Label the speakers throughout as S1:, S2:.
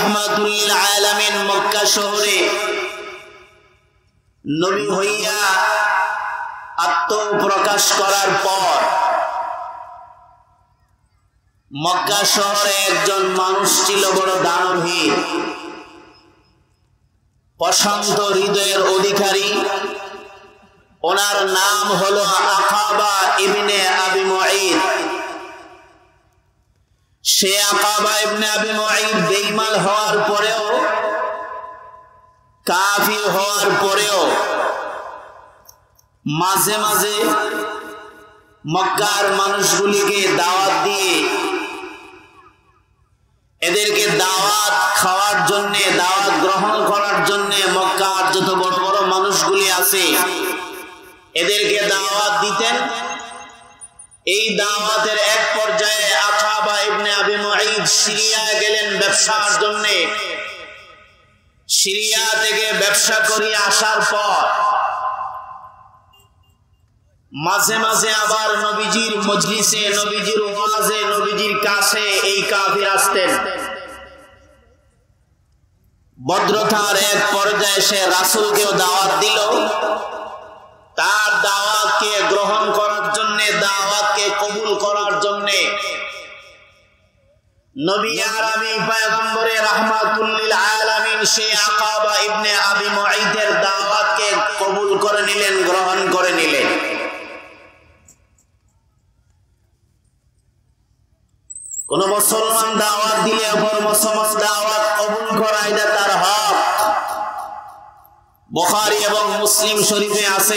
S1: রাহমাতুল লিল আলামিন মক্কা শহরে নবী হইয়া আত্মপ্রকাশ করার পর মক্কা শহরে একজন মানুষ ছিল বড় দানবীর, প্রশান্ত হৃদয়ের অধিকারী। ওনার নাম হলো আকাবা ইবনে আবি মুঈদ। সে আকাবা ইবনে আবি মুঈদ বেঈমান হওয়ার পরেও, কাফির হওয়ার পরেও মাঝে মাঝে মক্কার মানুষগুলিকে দাওয়াত দিয়ে এদেরকে দাওয়াত খাওয়ার জন্য, দাওয়াত গ্রহণ করার জন্য মক্কার যত বড় বড় মানুষগুলি আছে এদেরকে দাওয়াত দিতেন। এই দাওয়াতের এক পর্যায়ে আকাবা ইবনে আবি মুঈদ সিরিয়ায় গেলেন ব্যবসার জন্য। সিরিয়া থেকে ব্যবসা করে আসার পর মাঝে মাঝে আবার নবীজির মজলিসে, নবীজির ওয়াজে, নবীজির কাছে এই কাফির আসতেন। ভদ্রতার এক পর্যায়ে সে রাসূলকেও দাওয়াত দিল। তার দাওয়াতকে গ্রহণ করার জন্য, দাওয়াতকে কবুল করার জন্য নবী আরবি পয়গম্বরে রাহমাতুল লিল আলামিন সে আকাবা ইবনে আবি মুঈদের দাওয়াতকে কবুল করে নিলেন, গ্রহণ করে নিলেন। কোন মুসলমান দাওয়াত দিলে অপর মুসলমান দাওয়াত কবুল করা এটা তার হক। বুখারী এবং মুসলিম শরীফে আছে,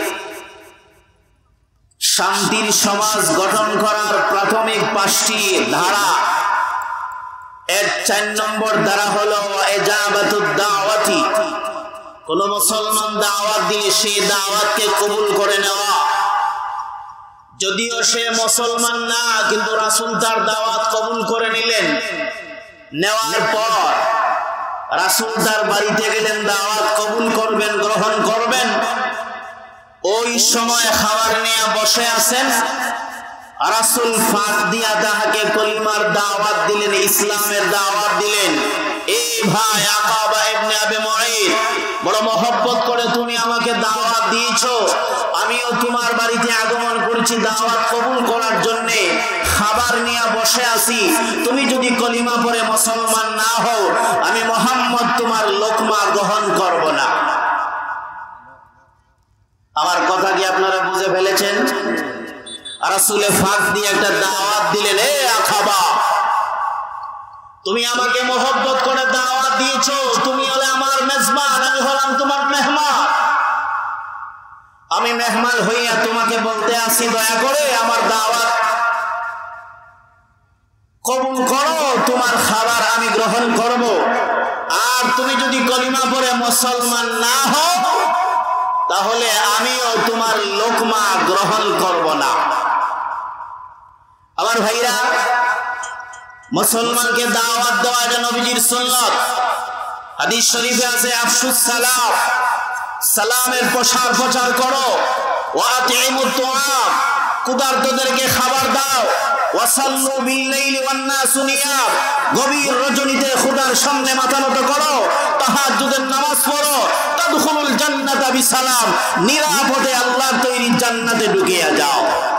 S1: শান্তির সমাজ গঠন করার প্রাথমিক 5টি ধারা। এর 4 নম্বর ধারা হলো ইজাবাতুদ দাওয়াতি। কোন মুসলমান দাওয়াত দিলে সেই দাওয়াতকে কবুল করে নেওয়া। যদিও সে মুসলমান না, কিন্তু রাসূল তার দাওয়াত কবুল করে নিলেন। নেওয়ার পর রাসূল তার বাড়িতে গেলেন, দাওয়াত কবুল করবেন, গ্রহণ করবেন। ওই সময় খাবার নিয়ে বসে আছেন। রাসূল ফাঁক দিয়া তাহাকে কলিমার দাওয়াত দিলেন, ইসলামের দাওয়াত দিলেন। এই ভাই আকাবা ইবনে আবি মুঈদ, বড় মহব্বত করে তুমি আমাকে দাওয়াত দিয়েছো, আমিও তোমার বাড়িতে আগমন করেছি দাওয়াত কবুল করার জন্য। খাবার নিয়ে বসে আছি, তুমি যদি কলিমা পড়ে মুসলমান না হও, আমি মুহাম্মদ তোমার লোকমা গ্রহণ করব না। আমার কথা কি আপনারা বুঝে ফেলেছেন? রাসূলে ফাঁক দিয়ে একটা দাওয়াত দিলেন, এ আকাবা, তুমি আমাকে মহব্বত করে দাওয়াত দিয়েছো, তুমি হলে আমার মেজবান, আমি হলাম তোমার মেহমান। আমি মেহমান হইয়া তোমাকে বলতে আসি, দয়া করে আমার দাওয়াত কবুল করো, তোমার খাবার আমি গ্রহণ করব। আর তুমি যদি কলিমা পড়ে মুসলমান না হও, তাহলে আমিও তোমার লোকমা গ্রহণ করব না। আমার ভাইরা, মুসলমানকে দাওয়াত দেওয়া এটা নবীজির সুন্নাত। হাদিস শরীফে আছে, আফশুস সালাম, সালামের প্রচার করো। ওয়া আতিমুত তুআম, ক্ষুধার্তদেরকে খাবার দাও। ওয়াসাল্লু বিল-লাইলি ওয়ান-নাসু নিয়াম, গভীর রজনীতে খোদার সামনে মাথা নত করো, তাহাজ্জুদের নামাজ পড়ো। তাদখুলুল জান্নাতা বিসালাম, নিরাপদে আল্লাহর তৈরি জান্নাতে ঢুকে যাও।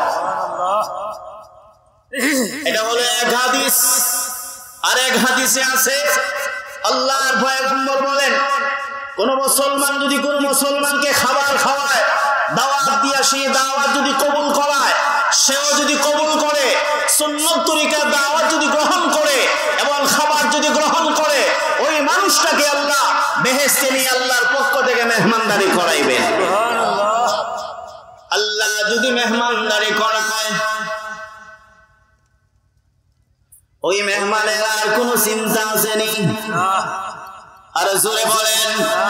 S1: এটা হলো এক হাদিস। আর এক হাদিসে আছে, আল্লাহর পয়গম্বর বলেন, কোন মুসলমান যদি কোন মুসলমানকে খাবার খাওয়ায়, দাওয়াত দিয়া সেই দাওয়াত যদি কবুল করায়, সেও যদি কবুল করে, সুন্নত তরিকা দাওয়াত যদি গ্রহণ করে এবং খাবার যদি গ্রহণ করে, ওই মানুষটাকে আল্লাহ বেহেশতে নিয়ে আল্লাহর পক্ষ থেকে মেহমানদারি করাইবেন। আল্লাহ যদি মেহমানদারি করায়, ওই মেহমানের আর কোন চিন্তা আসেনি। আর জোরে বলেন,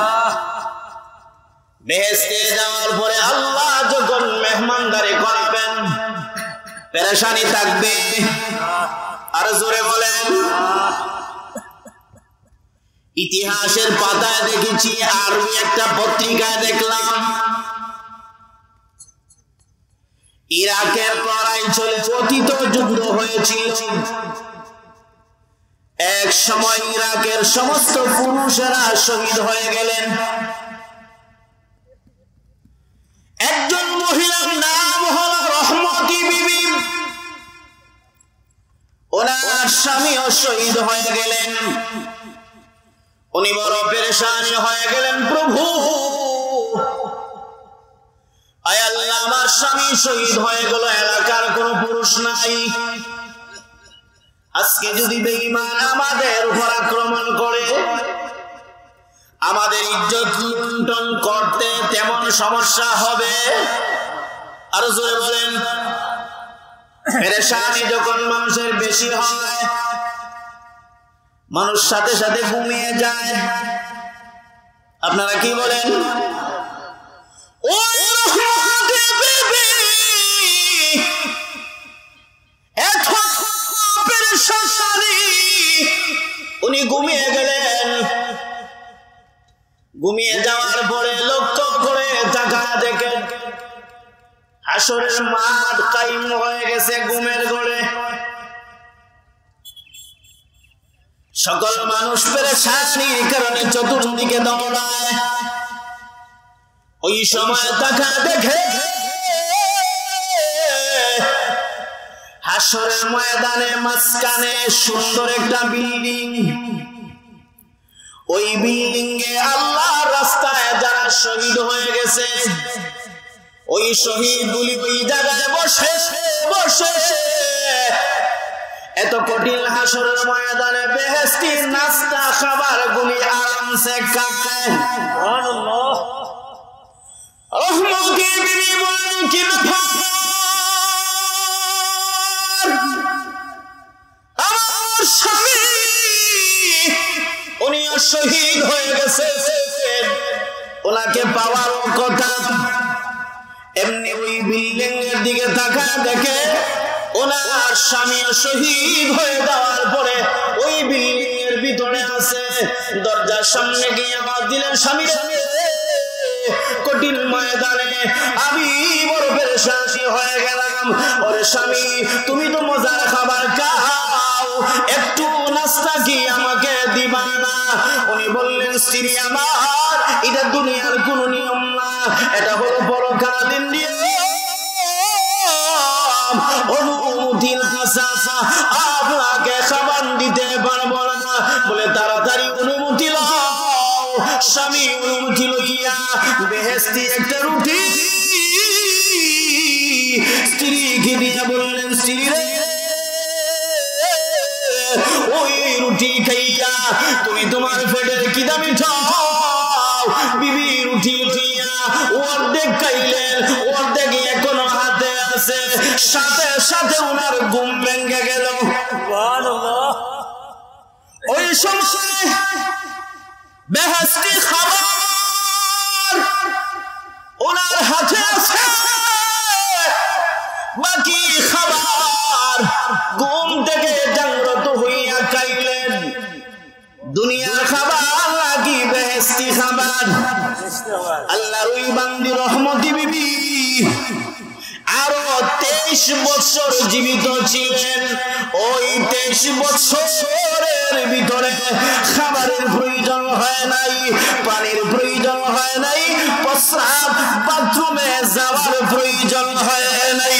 S1: বেহেশতে যাওয়ার পরে আল্লাহ যখন মেহমানদারি করাবেন, পেরেশানি থাকবে। আর জোরে বলেন, ইতিহাসের পাতায় দেখেছি, আরবি একটা পত্রিকায় দেখলাম, ইরাকের লড়াই চলে, অতীত যুদ্ধ হয়েছিল। এক সময় ইরাকের সমস্ত পুরুষেরা শহীদ হয়ে গেলেন। একজন মহিলার নাম হলো রহমতি বিবি, ওনার স্বামীও শহীদ হয়ে গেলেন। উনি বড় পেরেশানি হয়ে গেলেন, প্রভু আয় আল্লাহ, আমার স্বামী শহীদ হয়ে গেল, এলাকার কোন পুরুষ নাই। আজকে যদি বেঈমান আমাদের উপর আক্রমণ করে, আমাদের ইজ্জত লুণ্ঠন করতে তেমন সমস্যা হবে। আর জোরে বলেন, পেরেশানি যখন মানুষের বেশি হয়, মানুষ সাথে সাথে ঘুমিয়ে যায়। আপনারা কি বলেন? উনি ঘুমিয়ে গেলেন। ঘুমিয়ে যাওয়ার পরে লক্ষ্য করে তাকা দেখে হাসরের মাঠ কায়েম হয়ে গেছে ঘুমের ঘরে। সকল মানুষ পেরেশানির কারণে চতুর্দিকে দৌড়ায়। ওই সময় তাকা দেখে হাসরের ময়দানের মাঝখানে সুন্দর একটা বিল্ডিং। ওই বিল্ডিং এ আল্লাহর রাস্তায় যারা শহীদ হয়ে গেছে, ওই শহীদগুলি ওই জায়গায় বসে বসে এত কঠিন হাসরের ময়দানে বেহেশতি নাস্তা খাবার গুলি আরামসে খায়। সুবহানাল্লাহ। রহমতি বিবি বলেন, কি ব্যাপার, আমার স্বামী উনি শহীদ হয়ে গেছে, ওনাকে পাওয়ার কথা। এমনি ওই বিল্ডিং এর দিকে তাকা দেখে ওনার স্বামী শহীদ হয়ে যাওয়ার পরে ওই বিল্ডিং এর ভিতরে আছে। দরজার সামনে গিয়ে আওয়াজ দিলেন, স্বামী কঠিন ময়দানে আমি বড় পেরেশানি হয়ে গেলাম। ওরে স্বামী, তুমি তো মজার খাবার খাও, একটু নাস্তা কি আমাকে দিবা না? উনি বললেন, স্ত্রী আমার, এটা দুনিয়ার কোন নিয়ম না, এটা হলো পরকালীন নিয়ম। অনুমতি না চাচা, আপনাকে খাবার দিতে পারবো না। বলে তাড়াতাড়ি অনুমতি লও। স্বামী অনুমতি লইয়া বেহেশতি একটা রুটি স্ত্রীকে দিয়ে বললেন, স্ত্রী রে, ওই রুটি খাইয়া তুমি তোমার পেটের কি দামি খাও। বিবি রুটি উঠিয়া অর্ধেক খাইলেন, অর্ধেক এখনো হাতে আছে। সাথে সাথে ওনার ঘুম ভেঙে গেল। সুবহানাল্লাহ। ওই সময় বেহেশতি খাবার ওনার হাতে আছে, বাকি খাবার ঘুম থেকে জাগ্রত হইয়া খাইলেন। দুনিয়ার খাবার নাকি বেহেশতি খাবার? আল্লাহর ওই বান্দি রহমতি বিবি আরো 23 বছর জীবিত ছিলেন। ওই 23 বছরের ভিতরে খাবারের প্রয়োজন হয় নাই, পানির প্রয়োজন হয় নাই, প্রস্রাব বাথরুমে যাওয়ার প্রয়োজন হয় নাই।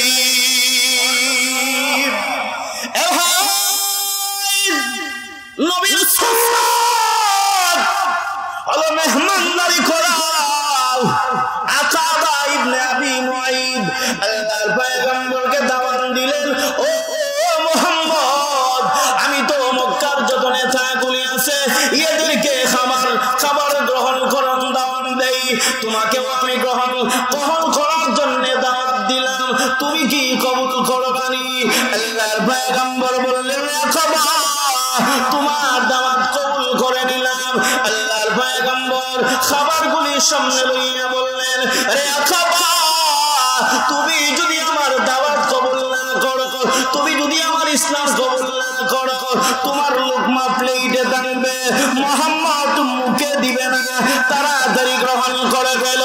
S1: নবীর সুন্নাত হলো মেহমানদারি করা। আকাবা ইবনে আবি মুআইদ আল্লাহর পয়গম্বরকে দাওয়াত দিলেন, ও মুহাম্মদ, আমি তো মক্কার যত নেতাগুলি আছে এদেরকে খাবার গ্রহণ করার দাওয়াত দেই, তোমাকেও আমি গ্রহণ করার জন্য দাওয়াত দিলাম, তুমি কি কবুল করো? আল্লাহর পয়গম্বর বললেন, আকাবা, তোমার দাওয়াত কবুল করে নিলাম। আল্লাহর পয়গম্বর খাবারগুলি সামনে লইয়া বললেন, রে আকাবা, তুমি যদি আমার দাওয়াত কবুল না করো, তুমি যদি আমার ইসলাম কবুল না করো, তোমার লোকমা প্লেটে থাকবে, মুহাম্মদ মুখে দিবে না, তাড়াতাড়ি গ্রহণ করে ফেল।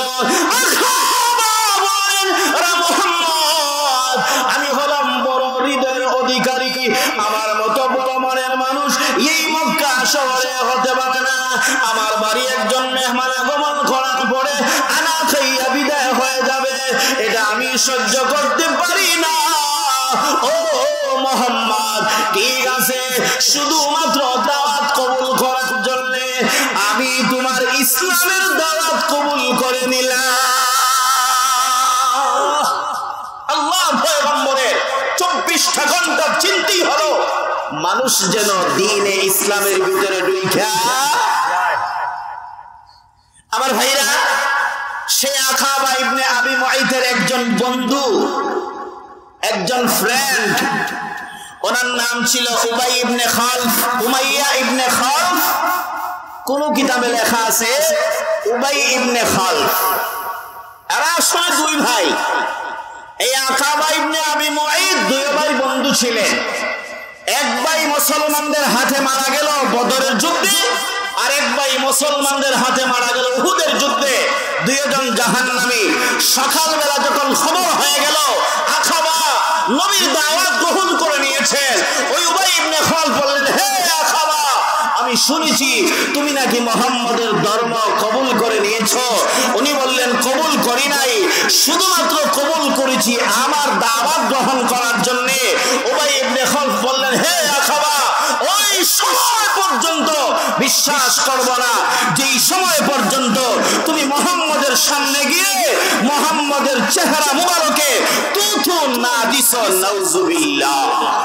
S1: আমি হলাম বড় হৃদয়ের অধিকারী, আমার মতো বড় মনের মানুষ এই মক্কা শহরে হতে পারে না। আমার বাড়ি একজন মেহমান আগমন করার পরে আনা খাইয়া বিদায় হয়ে যাবে, এটা আমি সহ্য করতে পারি না। ও মুহাম্মদ, ঠিক আছে, শুধুমাত্র দাওয়াত কবুল করার জন্য আমি তোমার ইসলামের দাওয়াত কবুল করে নিলাম। আল্লাহর পয়গম্বরের 24টা ঘন্টা চিন্তাই হলো মানুষ যেন দ্বীনে ইসলামের ভিতরে ঢুইকা। আমার ভাইরা, সে আখাবা ইবনে আবি মুআইতের একজন বন্ধু, একজন ফ্রেন্ড, ওনার নাম ছিল Ubai ibn Khalaf, Umayyah ibn Khalaf. কোন কিতাবে লেখা আছে উবাই ইবনে খালফ। এরা আসলে দুই ভাই। এই আখাবা ইবনে আবি মুআইত দুই ভাই বন্ধু ছিলেন। এক ভাই মুসলমানদের হাতে মারা গেল বদরের যুদ্ধে, আরেক ভাই মুসলমানদের হাতে মারা গেল উহুদের যুদ্ধে। দুইজন জাহান্নামী। সকালবেলা যখন খবর হয়ে গেল আখাবা নবীর দাওয়াত গ্রহণ করে নিয়েছেন, ওই উবাই ইবনে খালফ বললেন, হে আখাবা, আমি শুনেছি তুমি নাকি মুহাম্মদের ধর্ম কবুল করে নিয়েছো। উনি বললেন, কবুল করি নাই, শুধুমাত্র কবুল করেছি আমার দাওয়াত গ্রহণ করার জন্য। উবাই ইবনে খালফ বললেন, হে আখাবা, ওই সময় পর্যন্ত বিশ্বাস করব না যেই সময় পর্যন্ত তুমি মুহাম্মদের সামনে গিয়ে মুহাম্মদের চেহারা মুবারকে তুতু না দিছ। নাউজুবিল্লাহ।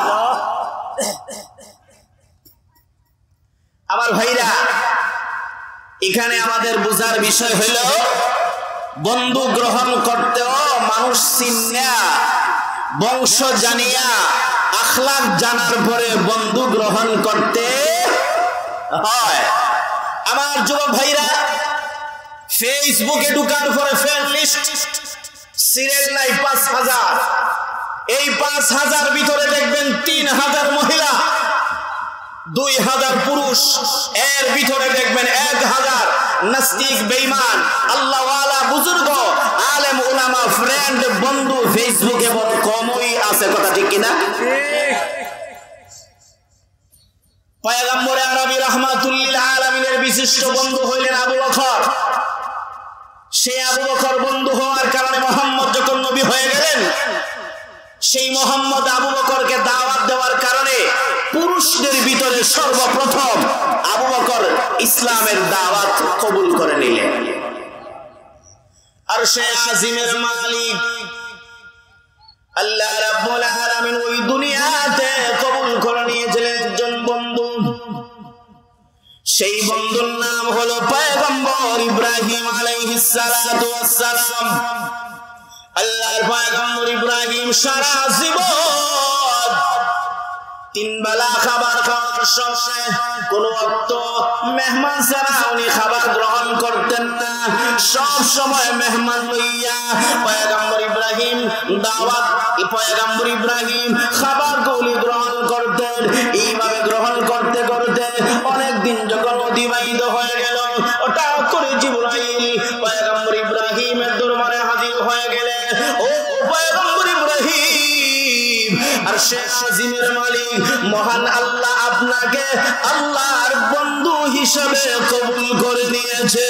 S1: আমার ভাইরা, এখানে আমাদের বোঝার বিষয় হইল বন্ধু গ্রহণ করতেও মানুষ চিন্না, বংশ জানিয়া, আখলাক জানার পরে বন্ধু গ্রহণ করতে হয়। আমার যুবক ভাইরা, ফেসবুকে ঢুকার পরে ফ্রেন্ড লিস্ট সিরিয়াল নাই 5000। এই 5000 ভিতরে দেখবেন 3000 মহিলা, 2000 পুরুষ, এর ভিতরে দেখবেন 1000 নাস্তিক, বেঈমান, আল্লাহওয়ালা, বুজুর্গ, আলেম, উলামা, ফ্রেন্ড, বন্ধু ফেসবুকে বড় কমই আছে। কথা ঠিক কিনা? পয়গম্বর আরবি রাহমাতুল লিল আলামিনের বিশিষ্ট বন্ধু হইলেন আবু বকর। সেই আবু বকর বন্ধু হওয়ার কারণে মুহাম্মদ যখন নবী হয়ে গেলেন, সেই মুহাম্মদ আবু বকরকে দাওয়াত দেওয়ার কারণে পুরুষদের ভিতরে সর্বপ্রথম আবু বকর ইসলামের দাওয়াত কবুল করে নিলেন। আর সে আজিমের মালিক আল্লাহ রাব্বুল আলামিন ওই দুনিয়াতে কবুল করে নিয়েছিলেন একজন বন্ধু। সেই বন্ধুর নাম হলো পয়গম্বর ইব্রাহিম আলাইহিস সালাতু ওয়াস সালাম। আল্লাহর পয়গম্বর ইব্রাহিম সারা জীবন 3 বেলা খাবার খাওয়ার সময় কোন ওয়াক্ত মেহমান ছাড়া উনি খাবার গ্রহণ করতেন না। সব সময় মেহমান লইয়া পয়গম্বর ইব্রাহিম দাওয়াত, পয়গম্বর ইব্রাহিম খাবার গুলি গ্রহণ করতেন। এইভাবে গ্রহণ করতে করতে অনেক দিন যখন অতিবাহিত হয়ে গেল, হঠাৎ করে জিবরাইল পয়গম্বর ইব্রাহিমের দরবারে হাজির হয়ে গেলেন। ও পয়গম্বর ইব্রাহিম, আর সে আজিমের মালিক মহান আল্লাহ আপনাকে আল্লাহর বন্ধু হিসেবে কবুল করে নিয়েছে।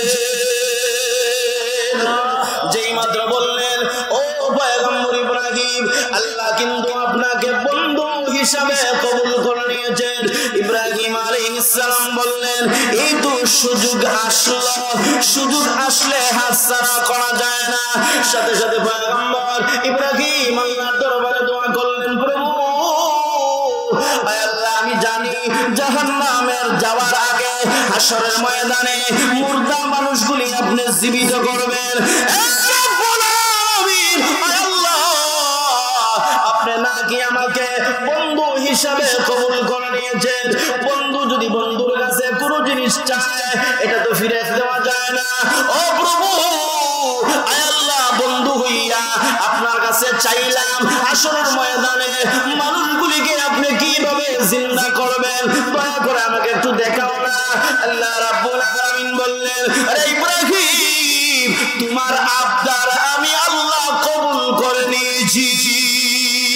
S1: যেই মাত্র বললেন, ও পয়গম্বর ইব্রাহিম, আল্লাহ কিন্তু আপনাকে বন্ধু হিসাবে কবুল করে নিয়েছেন। ইব্রাহিম আলাইহিস সালাম বললেন, এই তো সুযোগ আসলো, সুযোগ আসলে হাতছাড়া করা যায় না। সাথে সাথে পয়গম্বর ইব্রাহিম আল্লাহর দরবারে দোয়া করলেন, প্রভু আল্লাহ, আমি জানি জাহান্নামের যাওয়ার আগে হাশরের ময়দানে মুর্দা মানুষগুলি আপনি জীবিত করবেন। আপনি নাকি আমাকে বন্ধু হিসাবে কবুল করে নিয়েছেন। বন্ধু যদি বন্ধুর কাছে কোনো জিনিস চায়, এটা তো ফিরে দেওয়া যায় না। ও প্রভু, আল্লাহ, বন্ধু হইয়া আপনার কাছে চাইলাম, হাশরের ময়দানে মানুষগুলিকে আপনি কিভাবে জিন্দা করবেন, দয়া করে আমাকে একটু দেখাও না। আল্লাহ রাব্বুল আলামিন বললেন, আরে ইব্রাহিম, তোমার আবদার আমি আল্লাহ কবুল করে নিয়েছি।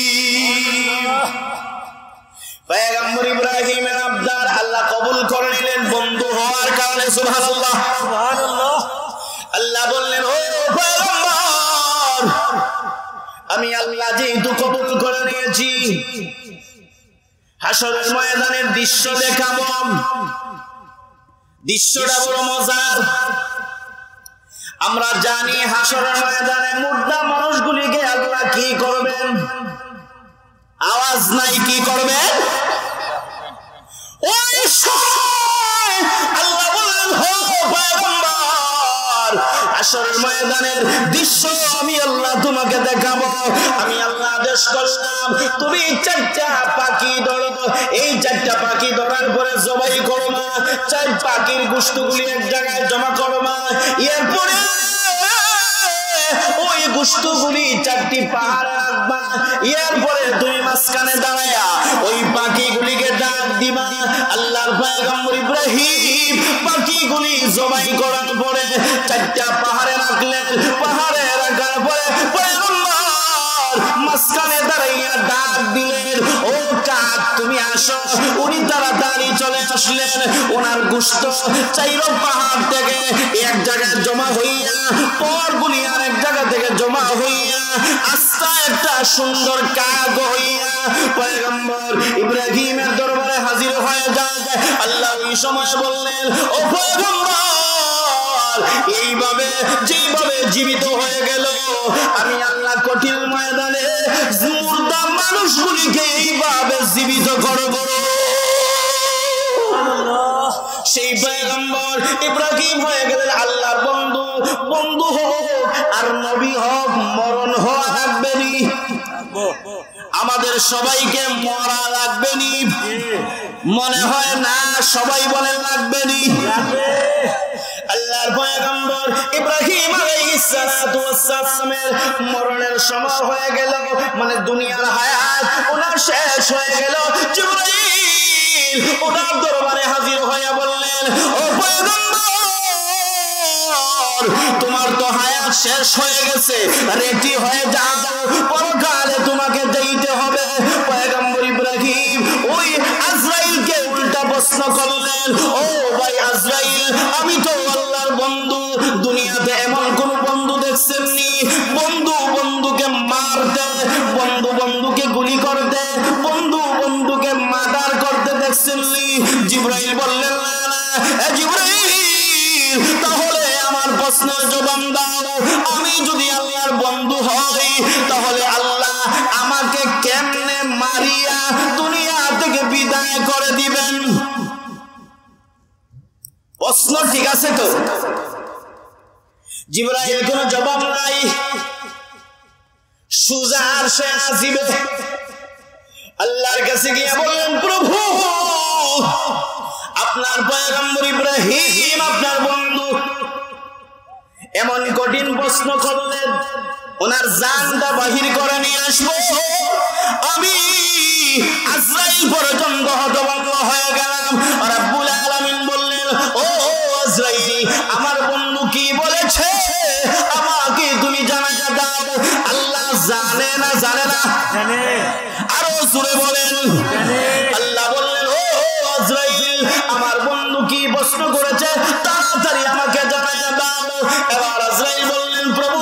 S1: পয়গম্বর ইব্রাহিমের আবদার আল্লাহ কবুল করে নিলেন। হওয়ার কারণে সুবহানাল্লাহ সুবহানাল্লাহ আল্লাহ বললেন ও পয়গম্বর আমি আল্লাহ যেহেতু কবুল করে নিয়েছি হাশরের ময়দানের দৃশ্য দেখাবো দৃশ্যটা বড় মজার আমরা জানি হাশরের ময়দানে মুর্দা মানুষগুলিকে আল্লাহ কি করবেন আওয়াজ নাই কি করবেন ওই সময় আল্লাহ বললেন ও পয়গম্বর হাশরের ময়দানের দৃশ্য আমি আল্লাহ তোমাকে দেখাবো আমি আল্লাহ আদেশ করলাম তুমি চারটা পাখি ধরো এই চারটা পাখি ধরার পরে জবাই করো না চার পাখির গোশতগুলি এক জায়গায় জমা করো না এরপরে ওই গোশতগুলি চারটি পাহাড়ে রাখবা এরপরে তুমি মাঝখানে দাঁড়ায়া ওই পাখিগুলিকে ডাক দিবা আল্লাহর পয়গম্বর ইব্রাহিম পাখিগুলি জবাই করার পরে চারটা পাহাড়ে রাখলেন পাহাড়ে রাখার পরে পয়গম্বর মাঝখানে দাঁড়াইয়া ডাক দিলেন ও কাক তুমি আসো উনি তাড়াতাড়ি চলে আসলেন ওনার গোশত চাইরো পাহাড় থেকে এক জায়গায় জমা হইয়া পরগুলি আরেক জায়গা থেকে জমা হইয়া আস্তে একটা সুন্দর কাক হইয়া পয়গম্বর ইব্রাহিমের দরবারে হাজির হয়ে যায় আল্লাহ ওই সময় বললেন ও পয়গম্বর এইভাবে যেভাবে জীবিত হয়ে গেল আমি আল্লাহ কঠিন ময়দানে মুর্দা মানুষগুলিকে এইভাবে জীবিত করব সেই পয়গম্বর ইব্রাহিম হয়ে গেলেন আল্লাহর বন্ধু বন্ধু হোক আর নবী হোক মরণ হওয়া লাগবেনি আমাদের সবাইকে মরা লাগবেনি মনে হয় না সবাই বলেন লাগবেনি আল্লাহর পয়গম্বর ইব্রাহিম আলাইহিস সালাতু ওয়াস সালামের মরণের সময় হয়ে গেল মানে দুনিয়ার হায়াত ওনার শেষ হয়ে গেল জিবরাইল ওনার দরবারে হাজির হয়ে বললেন ও পয়গম্বর তোমার তো হায়াত শেষ হয়ে গেছে রেডি হয়ে যাও পরকালে তোমাকে যেতে হবে পয়গম্বর ইব্রাহিম ওই আজরাইলকে উল্টা প্রশ্ন করলেন ও ভাই আজরাইল আমি তো আল্লাহর বন্ধু দুনিয়াতে এমন কোন বন্ধু দেখছেননি বন্ধু বন্ধুকে মারতে বন্ধু বন্ধুকে গুলি করতে বন্ধু বন্ধুকে মার্ডার করতে দেখছেননি জিবরাইল বললেন না না জিবরাইল তাহলে আমার প্রশ্নের জবাব দাও আমি যদি আল্লাহর বন্ধু হই তাহলে আল্লাহ আমাকে কেমনে মারিয়া দুনিয়া থেকে বিদায় করে দিবেন প্রশ্ন ঠিক আছে তো জিবরাইল কোনো জবাব নাই সুজা আরশে আসিবে আল্লাহর কাছে গিয়ে বললেন প্রভু আপনার পয়গম্বর ইব্রাহিম আপনার বন্ধু এমন কঠিন প্রশ্ন করলেন ওনার জানটা বাহির করে নিয়ে আসবো আমি আজরাইল পর্যন্ত হতভম্ব হয়ে গেলাম রব্বুল আলামিন বললেন ও আজরাইল আমার বন্ধু কি বলেছে আমাকে তুমি জানাতে দাও আল্লাহ জানে না জানে না জানে আরো জোরে বলেন আল্লাহ বললেন ও আজরাইল আমার বন্ধু কি প্রশ্ন করেছে তাড়াতাড়ি আমাকে জানাতে দাও এবার আজরাইল বললেন প্রভু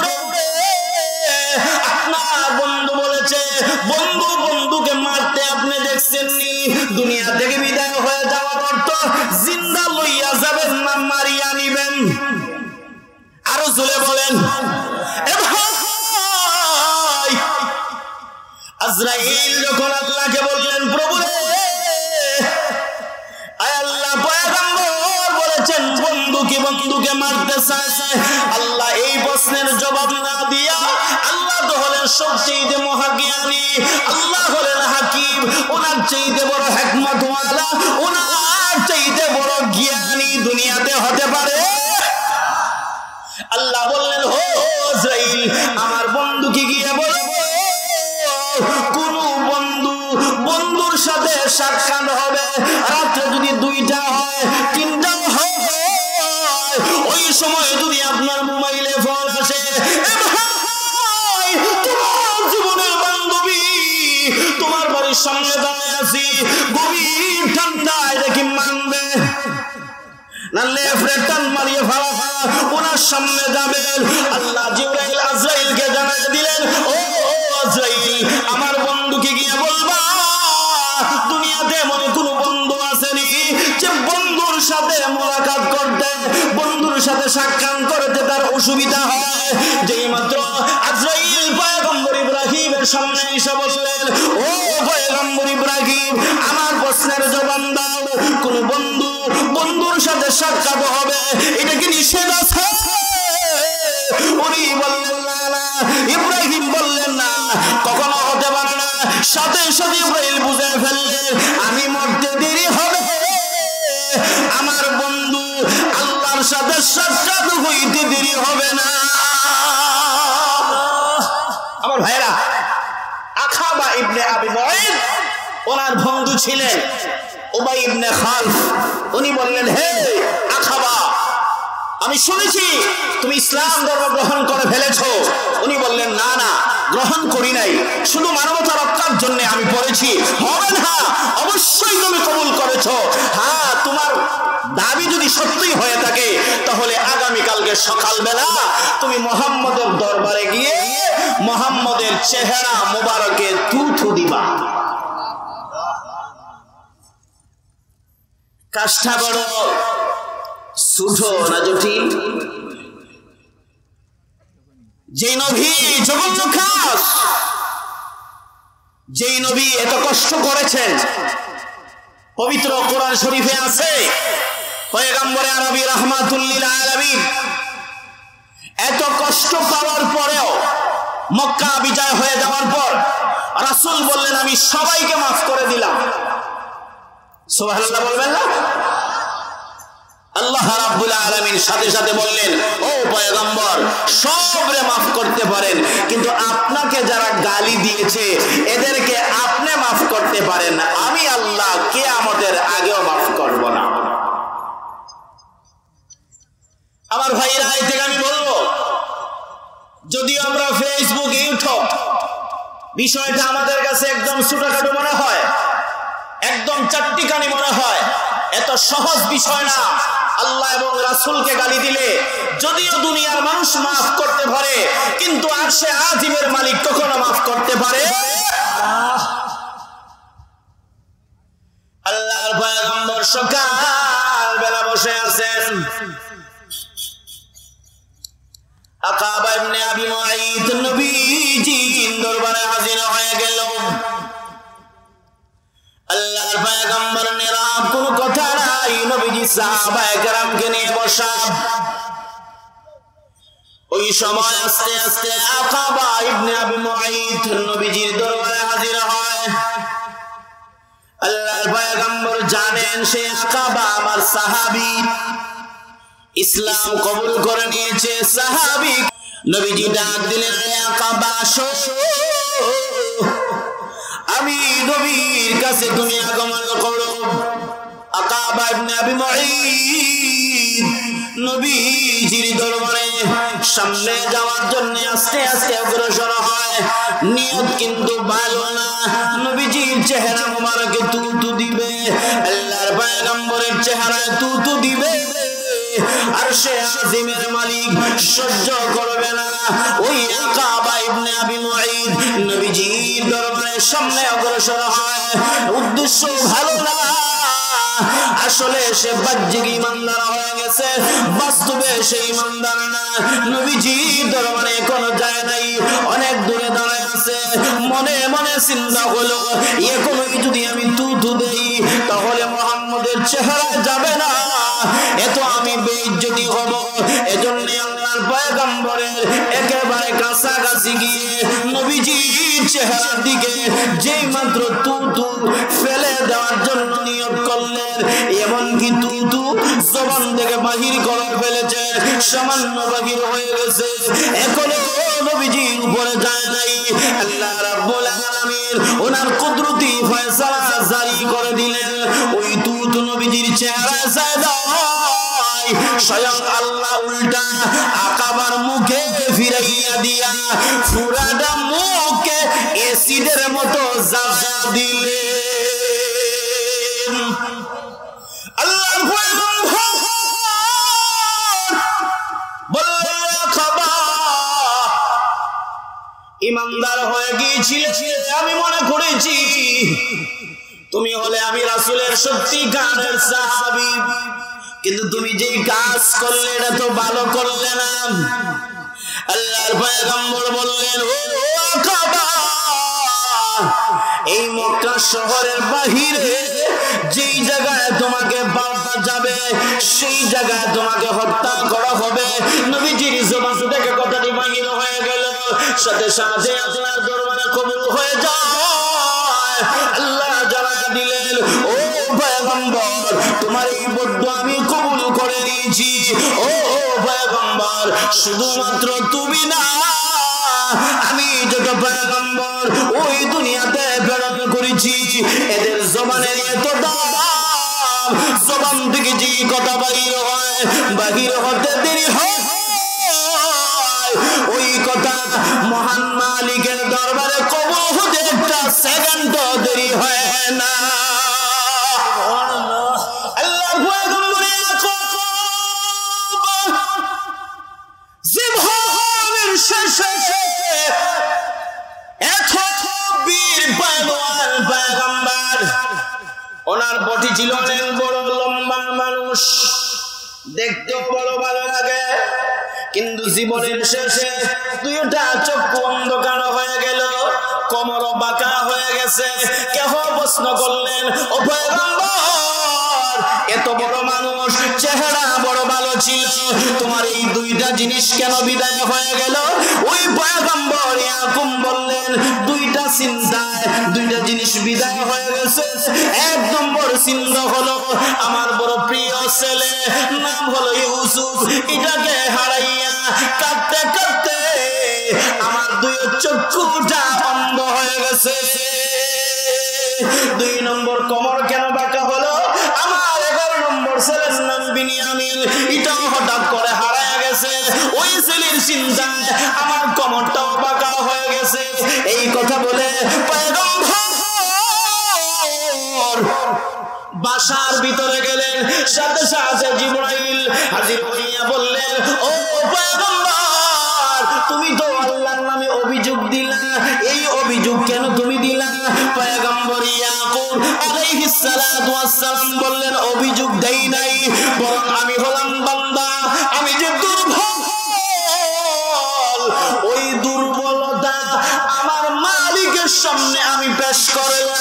S1: আপনার বন্ধু বলেছে বন্ধু বন্ধুকে মারতে আপনি দেখছেননি দুনিয়া থেকে বিদায় হয়ে যাওয়ার অর্থ জিন্দা লইয়া যাবেন না মারিয়া নিবেন আরো জোরে বলেন আজরাইল যখন আল্লাহকে বললেন প্রভু আল্লাহ পয়গম্বর বলেছেন বন্ধু কি বন্ধুকে মারতে চায় আল্লাহ এই প্রশ্নের জবাব না দিয়া আল্লাহ তো হলেন সবচেয়ে মহাজ্ঞানী আল্লাহ হলেন হাকিম ওনার চাইতে বড় হিকমতওয়ালা ওনার চাইতে বড় জ্ঞানী দুনিয়াতে হতে পারে আল্লাহ বললেন ও আজরাইল আমার বন্ধুকে গিয়ে বলবো কোন বন্ধু বন্ধুর সাথে সাক্ষাৎ হবে রাতে যদি 2টা হয় 3টাও হয় ওই সময় যদি আপনার মোবাইলে ফোন আসে ভাই তোমার জীবনের বান্ধবী তোমার বাড়ির সামনে দাঁড়িয়ে আছি গভীর ঠান্ডায় নালে ফ্রেটান মারিয়ে ফেলা ওনার সামনে যাবেন। আল্লাহ জিবরাইল আজরাইলকে জানাই দিলেন, ও আজরাইল, আমার বন্ধুকে গিয়ে বলবা দুনিয়াতে এমন কোন বন্ধু আসেনি যে বন্ধুর সাথে মোলাকাত করতে, বন্ধুর সাথে সাক্ষাৎ করতে তার অসুবিধা হয়। যেই মাত্র আজরাইল পয়গম্বর ইব্রাহিমের সামনে এসে বললেন, ও পয়গম্বর ইব্রাহিম, আমার প্রশ্নের জবাব দাও, কোন বন্ধুর সাথে সাক্ষাৎ হবে এটা কি নিষেধ আছে? উনি বললেন না, না। ইব্রাহিম বললেন না, কখনো হতে পারে না। সাথে সাথে ইব্রাহিম বুঝে ফেললেন আমি মরতে দেরি হবে, আমার বন্ধু আল্লাহর সাথে সাক্ষাৎ হইতে দেরি হবে না। আমার ভাইরা, আখাবা ইবনে আবি মুঈদ ওনার বন্ধু ছিলেন উবাই ইবনে খালফ। উনি বললেন, হে আখাবা, আমি শুনেছি তুমি ইসলাম ধর্ম গ্রহণ করে ফেলেছো। উনি বললেন, না না, গ্রহণ করি নাই, শুধু মানবতা রক্ষার জন্য আমি পড়েছি। হবে না, অবশ্যই তুমি কবুল করেছো। হ্যাঁ, তোমার দাবি যদি সত্যি হয়ে থাকে তাহলে আগামীকালকে সকালবেলা তুমি মুহাম্মদের দরবারে গিয়ে মুহাম্মদের চেহারা মোবারকে থুথু দিবা। কাজটা বড় ছোট না জটিল? যে নবী জঘন্য কাজ, যেই নবী এত কষ্ট করেছেন, পবিত্র কোরআন শরীফে আছে পয়গম্বরে আরবী রাহমাতুল লিল আলামিন এত কষ্ট পাওয়ার পরেও, মক্কা বিজয় হয়ে যাওয়ার পর রাসূল বললেন, আমি সবাইকে মাফ করে দিলাম। সুবহানাল্লাহ বলবেন না? আল্লাহ রাব্বুল আলামিন সাথে সাথে বললেন, ও পয়গম্বর, সবরে মাফ করতে পারেন, কিন্তু আপনাকে যারা গালি দিয়েছে এদেরকে আপনি মাফ করতে পারেন, আমি আল্লাহ কিয়ামতের আগেও মাফ করব না। আমার ভাইরা, এই থেকে আমি বলবো, যদিও আমরা ফেসবুক, ইউটিউব বিষয়টা আমাদের কাছে একদম ছোটখাটো মনে হয়, একদম চাট্টিখানি মনে হয়, এত সহজ বিষয় না। আল্লাহ এবং রাসূলকে গালি দিলে যদিও দুনিয়ার মানুষ মাফ করতে পারে, কিন্তু আরশে আজিমের মালিক কখনো মাফ করতে পারে? আল্লাহর পয়গম্বর সকাল বেলা বসে আছেন, আকাবা ইবনে আবি মুঈদ নবীজি দরবারে হাজির হয়ে গেল। আল্লাহর পয়গম্বর নীরব, কোনো কথা নাই। নবীজি সাহাবায়ে কেরামকে নিয়ে বসা। ওই সময় আস্তে আস্তে আকাবা ইবনে আবি মুঈদ নবীজির দরবারে হাজির হয়। আল্লাহর পয়গম্বর জানেন সে আকাবা আমার সাহাবী, ইসলাম কবুল করে নিয়েছে, সাহাবী। নবীজি ডাক দিলেন, আকাবা আসো, আমি নবীর কাছে তুমি আগমন করো। আকাবা ইবনে আবি মুঈদ নবীজির দরবারে সামনে যাওয়ার জন্য আস্তে আস্তে অগ্রসর হয়। নিয়ত কিন্তু ভালো না, নবীজির চেহারা মোবারকে থুথু দিবে, আল্লাহর পয়গম্বরের চেহারায় থুথু দিবে। আরশে আজিমের মালিক সহ্য করবে না। ওই আকাবা ইবনে আবি মুঈদ নবীজির দরবারের সামনে অগ্রসর হয়, উদ্দেশ্য ভালো না। আসলে সে বাহ্যিক ঈমানদার হয়ে গেছে, বাস্তবে সে ঈমানদার না। নবীজির দরবারে কোনো যায় নাই, অনেক দূরে দাঁড়ায় আছে। মনে মনে চিন্তা হলো, এখনই যদি আমি থুথু দেই তাহলে মুহাম্মদের চেহারা যাবে না, এত আমি বেইজ্জতি হব। এজন্য আল্লাহর পয়গম্বরের একেবারে কাছাকাছি গিয়ে নবীজির চেহারার দিকে যেই মাত্র থুথু ফেলে দেওয়ার জন্য নিয়ত করলেন, এমনকি থুথু জবান থেকে বাহির করে ফেলেছে, সামান্য বাহির হয়ে গেছে, এখনো নবীজির উপরে যায় নাই। আল্লাহ রাব্বুল আলামিন ওনার কুদরতি ফয়সালা জারি করে দিলেন, ওই থুথু নবীজির চেহারা সাদা। স্বয়ং আল্লাহ উল্টা আকাবার মুখে ফিরাইয়া দিয়া পুরাটা মুখে এসিডের মতো জাজা দিলেন। আল্লাহু আকবার। ইমানদার হয়ে গিয়েছিলে, আমি মনে করেছি তুমি হলে আমি রাসূলের সত্যিকারের সাহাবী, কিন্তু তুমি যেই কাজ করলে এটা তো ভালো করলে না। আল্লাহর পয়গম্বর বললেন, ও আকাবা, এই মক্কা শহরের বাহিরে যেই জায়গায় তোমাকে পাওয়া যাবে সেই জায়গায় তোমাকে হত্যা করা হবে। নবীজির জবান থেকে কথাটি বাহির হয়ে গেল, সাথে সাথে আল্লাহর দরবারে কবুল হয়ে যায়। আল্লাহ জানায়া দিলেন, ও পয়গম্বর, তোমার এই বদদুয়া আমি কবুল করে নিয়েছি। ও পয়গম্বর, শুধুমাত্র তুমি না, আমি যত পয়গম্বর ওই দুনিয়াতে প্রেরণ করেছি এদের জবানের এত দাম, জবান থেকে যে কথা বাহির হয়, বাহির হতে দেরি হয় ওই কথা মহান মালিকের দরবারে কবুল হতে একটা সেকেন্ড দেরি হয় না। আল্লাহ পয়গম্বরের জীবনের শেষে এত বীর পালোয়ান পয়গম্বর, ওনার বডি ছিল অনেক বড় লম্বা মানুষ, দেখতেও বড় ভালো লাগে, কিন্তু জীবনের শেষে দুইটা চক্ষু অন্ধকার হয়ে গেল, কোমর বাঁকা হয়ে গেছে। কেহ প্রশ্ন করলেন, ও পয়গম্বর, এত বড় মানুষ, চেহারা বড় ভালো ছিল, তোমার এই দুইটা জিনিস কেন বিদায় হয়ে গেল? ওই পয়গম্বর ইয়াকুব বললেন, দুইটা চিন্তায় দুইটা জিনিস বিদায় হয়ে গেছে। এক নম্বর চিন্তা হলো আমার বড় প্রিয় ছেলে, নাম হলো ইউসুফ, এটাকে হারাইয়া কাঁদতে কাঁদতে আমার দুই চক্ষুটা অন্ধ হয়ে গেছে। দুই নম্বর কোমর কেন বাঁকা হলো? আমার 11 নম্বর ছেলের নাম বিনিয়ামিন, এটাও হঠাৎ করে হারায় গেছে। ওই ছেলের চিন্তায় আমার কোমরটাও বাঁকা হয়ে গেছে। এই কথা বলে পয়গম্বর বাসার ভিতরে গেলেন, সাথে সাথে জিবরাইল হাজির হইয়া বললেন, ও পয়গম্বর, তুমি তো আল্লাহর নামে অভিযোগ দিলা, এই অভিযোগ কেন তুমি দিলা? পয়গম্বর ইয়াকুব আলাইহিস সালাতু ওয়াস সালাম বললেন, অভিযোগ দেই নাই, বরং আমি হলাম বান্দা, আমি যে দুর্বল, ওই দুর্বলতা আমার মালিকের সামনে আমি পেশ করলাম।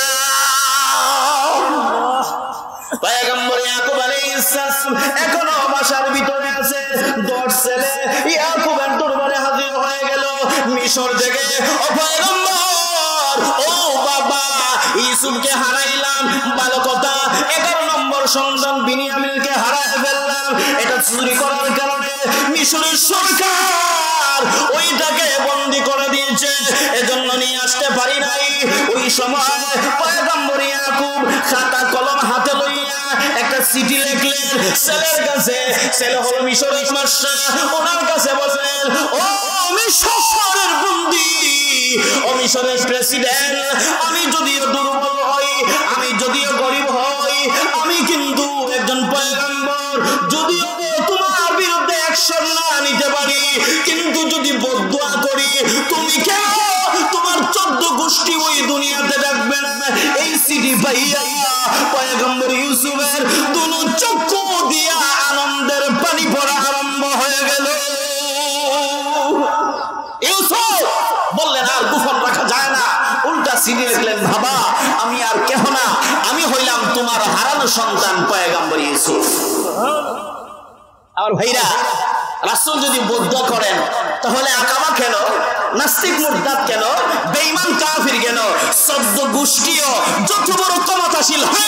S1: পয়গম্বর ইয়াকুব আলাইহিস সালাম এখনো বাসার ভিতরে আছে। 10 ছেলে ইয়াকুবের দরবারে হাজির হয়ে গেল মিশর থেকে। ও পয়গম্বর, ও বাবা, ইউসুফকে হারাইলাম, ভালো কথা, 11 নম্বর সন্তান বিনিয়ামিনকে হারায় ফেললাম, এটা চুরি করার কারণে মিশরের সরকার ওইটাকে বন্দী করে দিয়েছে, এজন্য নিয়ে আসতে পারি নাই। ওই সময় পয়গম্বর ইয়াকুব খাতা কলম হাতে লইয়া একটা চিঠি লিখলেন ছেলের কাছে। ছেলে হলো মিশরের বাদশা, ওনার কাছে বললেন, ও মিশরের বন্দী, ও মিশরের প্রেসিডেন্ট, আমি যদিও দুর্বল হই, আমি যদিও গরিব হই, আমি কিন্তু একজন পয়গম্বর, যদিও তোমার বিরুদ্ধে অ্যাকশন না নিতে পারি, কিন্তু যদি বদদুয়া করি, তুমি কেন তোমার 14 গোষ্ঠী ওই দুনিয়াতে রাখবে না। এই চিঠি পাইয়া পয়গম্বর ইউসুফের দুনো চক্ষু দিয়া আনন্দের পানি পড়া আরম্ভ হয়ে গেল। ইউসুফ বললেন, আর গোপন রাখা যায় না, উল্টা চিঠি লিখলেন, বাবা, আমি আর কেহ না, আমি হইলাম তোমার হারানো সন্তান পয়গম্বর ইউসুফ। আর ভাইরা, রাসূল যদি বদদুয়া করেন তাহলে আকাবা কেন, নাস্তিক মুরতাদ কেন, বেঈমান কাফির কেন, 14 গোষ্ঠীও যত বড় ক্ষমতাশীল হয়